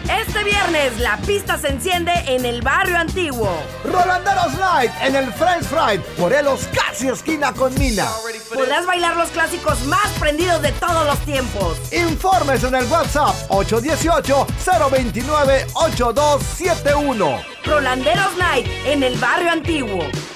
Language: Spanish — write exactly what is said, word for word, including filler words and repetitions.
Este viernes la pista se enciende en el Barrio Antiguo. Rolanderos Night en el French Fry, Morelos, casi esquina con Mina. Podrás bailar los clásicos más prendidos de todos los tiempos. Informes en el WhatsApp ocho uno ocho, cero dos nueve, ocho dos siete uno. Rolanderos Night en el Barrio Antiguo.